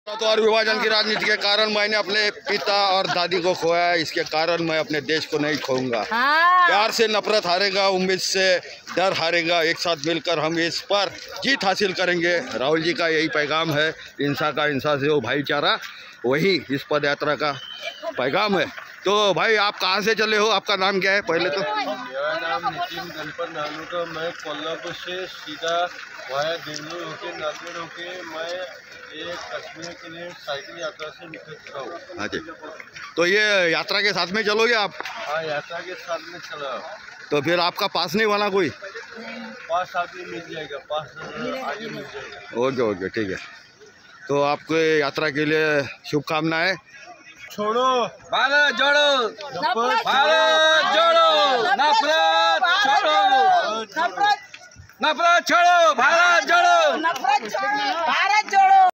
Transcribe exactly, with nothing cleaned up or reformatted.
तो और विभाजन की राजनीति के कारण मैंने अपने पिता और दादी को खोया, इसके कारण मैं अपने देश को नहीं खोऊंगा। हाँ। प्यार से नफरत हारेगा, उम्मीद से डर हारेगा, एक साथ मिलकर हम इस पर जीत हासिल करेंगे। राहुल जी का यही पैगाम है, इंसा का इंसा से वो भाईचारा, वही इस पद यात्रा का पैगाम है। तो भाई आप कहाँ से चले हो, आपका नाम क्या है पहले तो? मेरा नाम नितिन गणपत नानूका। मैं कोल्हापुर से सीधा वाया बेंगलुरु होके नांदेड़ होके मैं ये कश्मीर के लिए साइकिल यात्रा से निकल चुका हूँ। हाँ जी, तो ये यात्रा के साथ में चलोगे आप? हाँ, यात्रा के साथ में चला। तो फिर आपका पास नहीं बना कोई? पास आगे मिल जाएगा, पास आगे मिल जाएगा। ओके ओके ठीक है। तो आपको यात्रा के लिए शुभकामनाएं। छोड़ो भारत जोड़ो, भारत जोड़ो, नफरत छोड़ो, नफरत छोड़ो, भारत जोड़ो, नफरत छोड़ो, भारत जोड़ो।